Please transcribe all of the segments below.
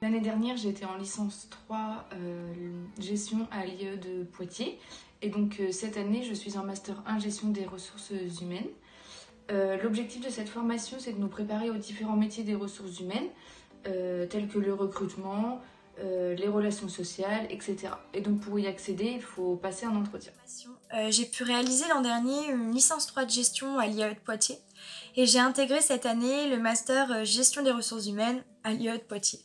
L'année dernière, j'étais en licence 3 gestion à l'IE de Poitiers. Et donc cette année, je suis en master 1 gestion des ressources humaines. L'objectif de cette formation, c'est de nous préparer aux différents métiers des ressources humaines, tels que le recrutement, les relations sociales, etc. Et donc pour y accéder, il faut passer un entretien. J'ai pu réaliser l'an dernier une licence 3 de gestion à l'IAE de Poitiers et j'ai intégré cette année le master gestion des ressources humaines à l'IAE de Poitiers.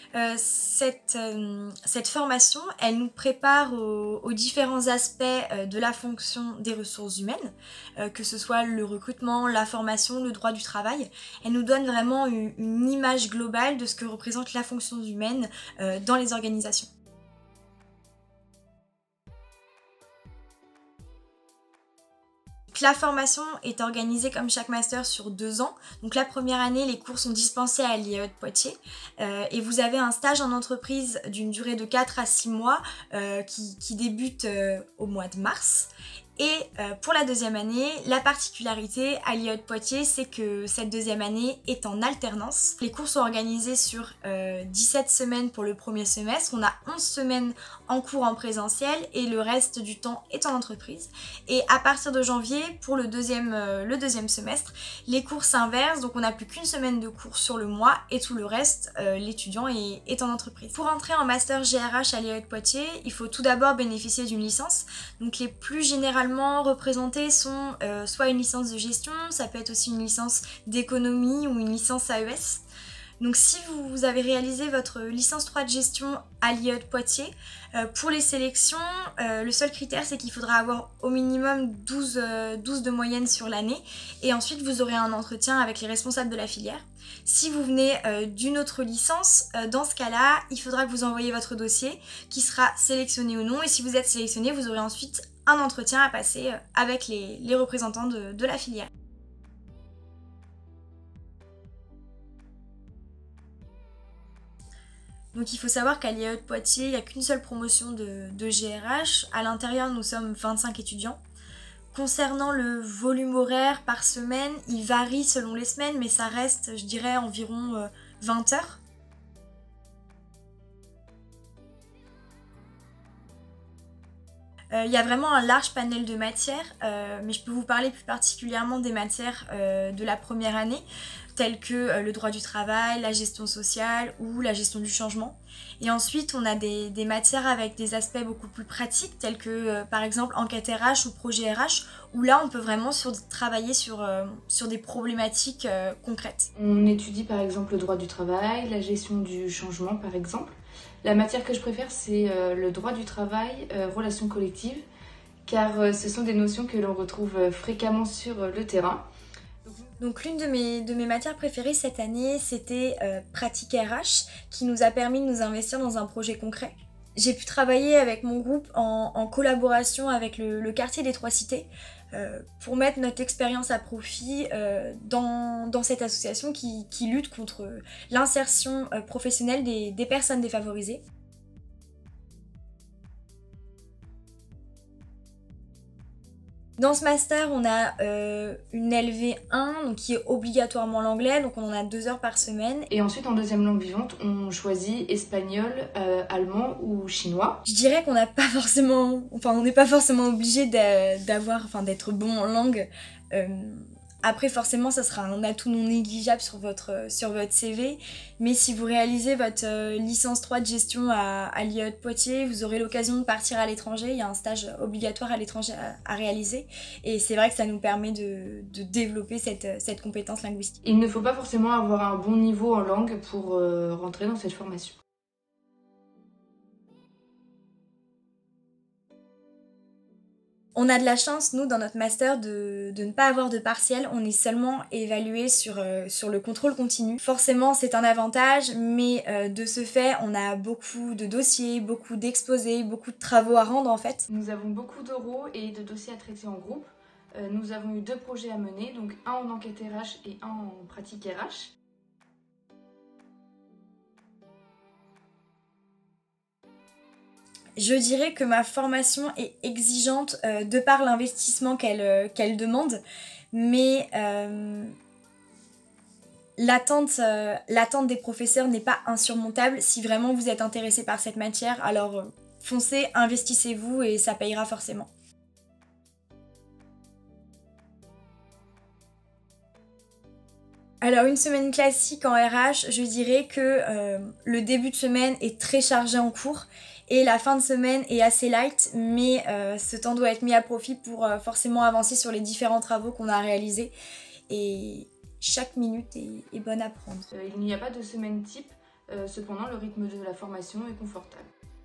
Cette formation, elle nous prépare aux différents aspects de la fonction des ressources humaines, que ce soit le recrutement, la formation, le droit du travail. Elle nous donne vraiment une image globale de ce que représente la fonction humaine dans les organisations. La formation est organisée comme chaque master sur 2 ans. Donc la première année, les cours sont dispensés à l'IAE de Poitiers et vous avez un stage en entreprise d'une durée de 4 à 6 mois qui débute au mois de mars. Et pour la deuxième année, la particularité à l'IAE de Poitiers, c'est que cette deuxième année est en alternance. Les cours sont organisés sur 17 semaines pour le premier semestre. On a 11 semaines en cours en présentiel et le reste du temps est en entreprise. Et à partir de janvier, pour le deuxième semestre, les cours s'inversent. Donc on n'a plus qu'une semaine de cours sur le mois et tout le reste, l'étudiant est en entreprise. Pour entrer en master GRH à l'IAE de Poitiers, il faut tout d'abord bénéficier d'une licence. Donc les plus généralement représentées sont soit une licence de gestion, ça peut être aussi une licence d'économie ou une licence AES. Donc si vous avez réalisé votre licence 3 de gestion à l'IAE de Poitiers, pour les sélections, le seul critère c'est qu'il faudra avoir au minimum 12 de moyenne sur l'année et ensuite vous aurez un entretien avec les responsables de la filière. Si vous venez d'une autre licence, dans ce cas-là, il faudra que vous envoyiez votre dossier qui sera sélectionné ou non et si vous êtes sélectionné, vous aurez ensuite un entretien à passer avec les représentants de la filière. Donc il faut savoir qu'à l'IAE de Poitiers, il n'y a qu'une seule promotion de GRH. À l'intérieur, nous sommes 25 étudiants. Concernant le volume horaire par semaine, il varie selon les semaines, mais ça reste, je dirais, environ 20 heures. Il y a vraiment un large panel de matières, mais je peux vous parler plus particulièrement des matières de la première année, telles que le droit du travail, la gestion sociale ou la gestion du changement. Et ensuite, on a des matières avec des aspects beaucoup plus pratiques, tels que par exemple enquête RH ou projet RH, où là, on peut vraiment travailler sur des problématiques concrètes. On étudie par exemple le droit du travail, la gestion du changement par exemple. La matière que je préfère, c'est le droit du travail, relations collectives, car ce sont des notions que l'on retrouve fréquemment sur le terrain. Donc l'une de mes matières préférées cette année, c'était pratique RH, qui nous a permis de nous investir dans un projet concret. J'ai pu travailler avec mon groupe en collaboration avec le quartier des Trois Cités pour mettre notre expérience à profit dans cette association qui lutte contre l'insertion professionnelle des personnes défavorisées. Dans ce master, on a une LV1 donc qui est obligatoirement l'anglais, donc on en a 2 heures par semaine. Et ensuite, en deuxième langue vivante, on choisit espagnol, allemand ou chinois. Je dirais qu'on n'a pas forcément, on n'est pas forcément obligé d'être bon en langue. Après, forcément, ça sera un atout non négligeable sur votre CV. Mais si vous réalisez votre licence 3 de gestion à l'IAE de Poitiers, vous aurez l'occasion de partir à l'étranger. Il y a un stage obligatoire à l'étranger à réaliser. Et c'est vrai que ça nous permet de développer cette compétence linguistique. Il ne faut pas forcément avoir un bon niveau en langue pour rentrer dans cette formation. On a de la chance, nous, dans notre master, de ne pas avoir de partiel. On est seulement évalué sur le contrôle continu. Forcément, c'est un avantage, mais de ce fait, on a beaucoup de dossiers, beaucoup d'exposés, beaucoup de travaux à rendre, en fait. Nous avons beaucoup d'oraux et de dossiers à traiter en groupe. Nous avons eu 2 projets à mener, donc un en enquête RH et un en pratique RH. Je dirais que ma formation est exigeante de par l'investissement qu'elle demande, mais l'attente des professeurs n'est pas insurmontable. Si vraiment vous êtes intéressé par cette matière, alors foncez, investissez-vous et ça payera forcément. Alors une semaine classique en RH, je dirais que le début de semaine est très chargé en cours et la fin de semaine est assez light, mais ce temps doit être mis à profit pour forcément avancer sur les différents travaux qu'on a réalisés et chaque minute est bonne à prendre. Il n'y a pas de semaine type, cependant le rythme de la formation est confortable.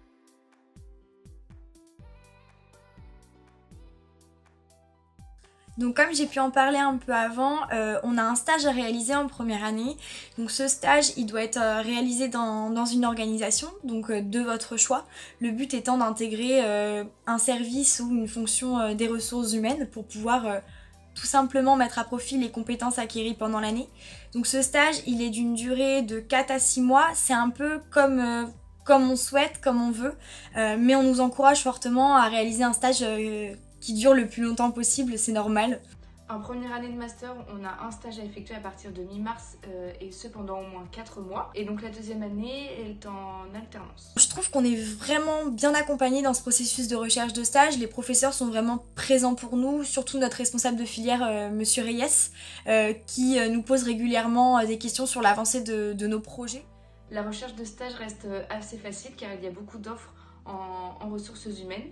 Donc comme j'ai pu en parler un peu avant, on a un stage à réaliser en première année. Donc ce stage, il doit être réalisé dans une organisation, donc de votre choix. Le but étant d'intégrer un service ou une fonction des ressources humaines pour pouvoir tout simplement mettre à profit les compétences acquises pendant l'année. Donc ce stage, il est d'une durée de 4 à 6 mois. C'est un peu comme on souhaite, comme on veut, mais on nous encourage fortement à réaliser un stage qui dure le plus longtemps possible, c'est normal. En première année de master, on a un stage à effectuer à partir de mi-mars et ce pendant au moins 4 mois. Et donc la deuxième année est en alternance. Je trouve qu'on est vraiment bien accompagnés dans ce processus de recherche de stage. Les professeurs sont vraiment présents pour nous, surtout notre responsable de filière, Monsieur Reyes, qui nous pose régulièrement des questions sur l'avancée de nos projets. La recherche de stage reste assez facile car il y a beaucoup d'offres en ressources humaines.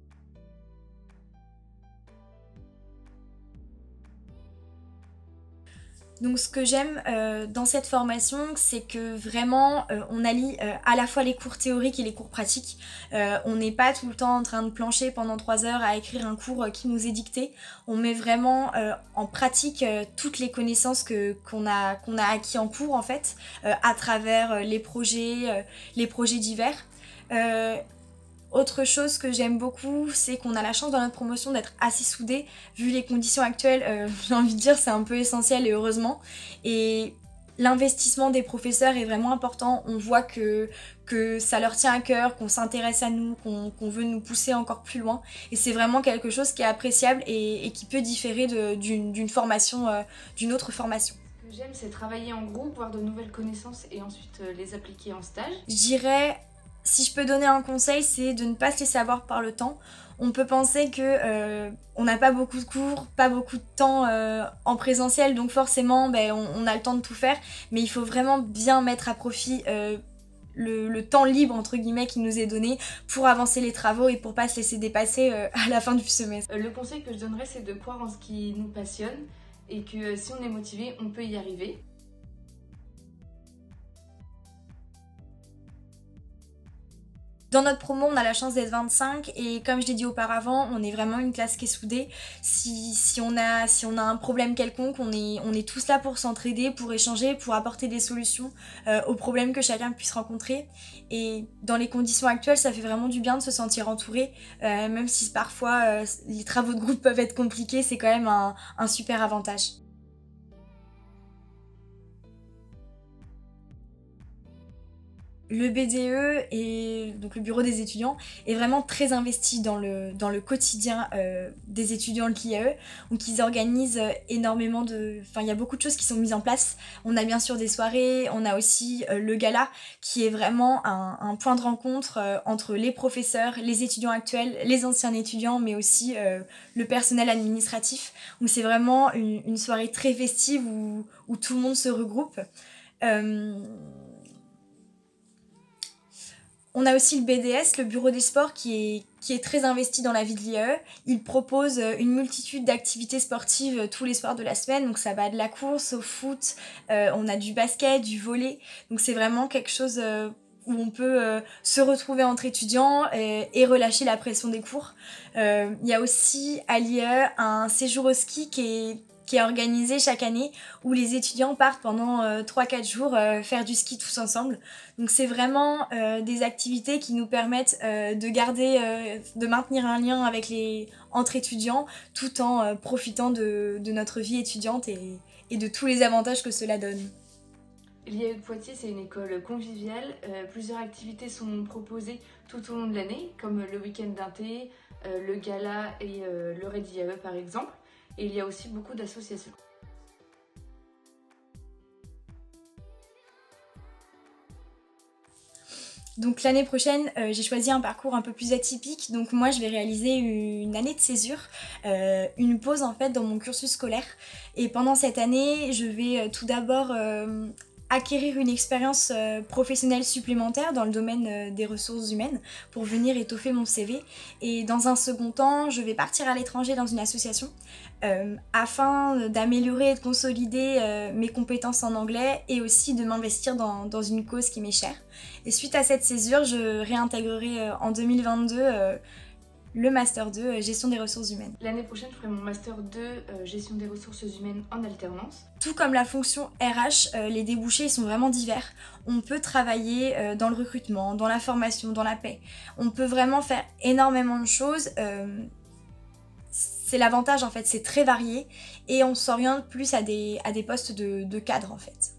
Donc ce que j'aime dans cette formation, c'est que vraiment on allie à la fois les cours théoriques et les cours pratiques. On n'est pas tout le temps en train de plancher pendant 3 heures à écrire un cours qui nous est dicté. On met vraiment en pratique toutes les connaissances qu'on a acquis en cours en fait, à travers les projets divers. Autre chose que j'aime beaucoup, c'est qu'on a la chance dans notre promotion d'être assez soudés. Vu les conditions actuelles, j'ai envie de dire c'est un peu essentiel et heureusement. Et l'investissement des professeurs est vraiment important. On voit que ça leur tient à cœur, qu'on s'intéresse à nous, qu'on veut nous pousser encore plus loin. Et c'est vraiment quelque chose qui est appréciable et qui peut différer d'une formation, d'une autre formation. Ce que j'aime, c'est travailler en groupe, voir de nouvelles connaissances et ensuite les appliquer en stage. Je dirais... Si je peux donner un conseil, c'est de ne pas se laisser avoir par le temps. On peut penser que on n'a pas beaucoup de cours, pas beaucoup de temps en présentiel, donc forcément on a le temps de tout faire, mais il faut vraiment bien mettre à profit le temps libre entre guillemets qui nous est donné pour avancer les travaux et pour pas se laisser dépasser à la fin du semestre. Le conseil que je donnerais, c'est de croire en ce qui nous passionne et que si on est motivé, on peut y arriver. Dans notre promo, on a la chance d'être 25 et comme je l'ai dit auparavant, on est vraiment une classe qui est soudée. Si on a un problème quelconque, on est tous là pour s'entraider, pour échanger, pour apporter des solutions aux problèmes que chacun puisse rencontrer. Et dans les conditions actuelles, ça fait vraiment du bien de se sentir entouré, même si parfois les travaux de groupe peuvent être compliqués, c'est quand même un super avantage. Le BDE, et donc le bureau des étudiants, est vraiment très investi dans le quotidien des étudiants de l'IAE. Donc ils organisent énormément il y a beaucoup de choses qui sont mises en place. On a bien sûr des soirées, on a aussi le gala qui est vraiment un point de rencontre entre les professeurs, les étudiants actuels, les anciens étudiants, mais aussi le personnel administratif. Donc c'est vraiment une soirée très festive où tout le monde se regroupe. On a aussi le BDS, le bureau des sports, qui est très investi dans la vie de l'IAE. Il propose une multitude d'activités sportives tous les soirs de la semaine. Donc ça va de la course au foot, on a du basket, du volley. Donc c'est vraiment quelque chose où on peut se retrouver entre étudiants et relâcher la pression des cours. Il y a aussi à l'IAE un séjour au ski qui est organisé chaque année où les étudiants partent pendant 3-4 jours faire du ski tous ensemble. Donc c'est vraiment des activités qui nous permettent de maintenir un lien entre étudiants tout en profitant de notre vie étudiante et de tous les avantages que cela donne. L'IAE de Poitiers, c'est une école conviviale. Plusieurs activités sont proposées tout au long de l'année, comme le week-end d'inté, le gala et le raid IAE par exemple. Et il y a aussi beaucoup d'associations. Donc l'année prochaine, j'ai choisi un parcours un peu plus atypique. Donc moi, je vais réaliser une année de césure, une pause en fait dans mon cursus scolaire. Et pendant cette année, je vais tout d'abord acquérir une expérience professionnelle supplémentaire dans le domaine des ressources humaines pour venir étoffer mon CV. Et dans un second temps, je vais partir à l'étranger dans une association afin d'améliorer et de consolider mes compétences en anglais et aussi de m'investir dans une cause qui m'est chère. Et suite à cette césure, je réintégrerai en 2022 le Master 2 Gestion des ressources humaines. L'année prochaine, je ferai mon Master 2 Gestion des ressources humaines en alternance. Tout comme la fonction RH, les débouchés sont vraiment divers. On peut travailler dans le recrutement, dans la formation, dans la paie. On peut vraiment faire énormément de choses. C'est l'avantage en fait, c'est très varié et on s'oriente plus à des postes de cadre en fait.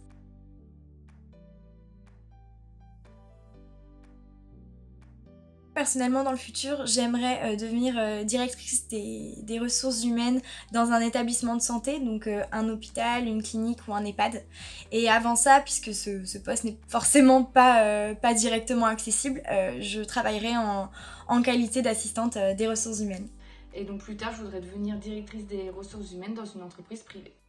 Personnellement, dans le futur, j'aimerais devenir directrice des ressources humaines dans un établissement de santé, donc un hôpital, une clinique ou un EHPAD. Et avant ça, puisque ce poste n'est forcément pas directement accessible, je travaillerai en qualité d'assistante des ressources humaines. Et donc plus tard, je voudrais devenir directrice des ressources humaines dans une entreprise privée.